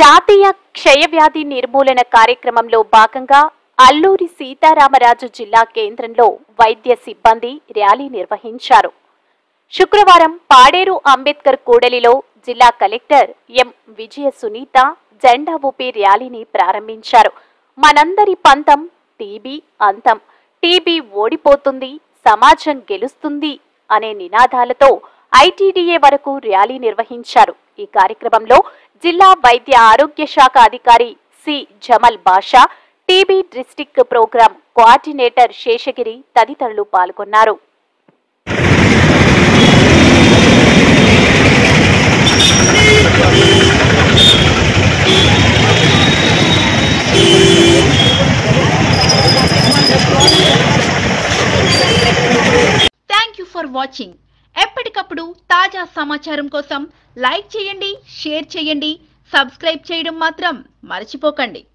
జాతీయ క్షయవ్యాధి నిర్మూలన కార్యక్రమంలో భాగంగా అల్లూరి సీతారామరాజు జిల్లా కేంద్రంలో వైద్య సిబ్బంది ర్యాలీ నిర్వహించారు. శుక్రవారం పాడేరు అంబేద్కర్ కూడలిలో జిల్లా కలెక్టర్ ఎం. విజయ సునీత జెండా ఊపి ర్యాలీని ప్రారంభించారు. మనందరి పంతం టీబీ అంతం, టీబీ ఓడిపోతుంది, సమాజం గెలుస్తుంది అనే నినాదాలతో ఐటీడీఏ వరకు ర్యాలీ నిర్వహించారు. ఈ కార్యక్రమంలో జిల్లా వైద్య ఆరోగ్య శాఖ అధికారి C. Jamal Basha, TB district program coordinator Seshagiri తదితరులు పాల్గొన్నారు. Thank you for watching. ఎప్పటికప్పుడు తాజా సమాచారం కోసం లైక్ చేయండి, షేర్ చేయండి, సబ్స్క్రైబ్ చేయడం మాత్రం మర్చిపోకండి.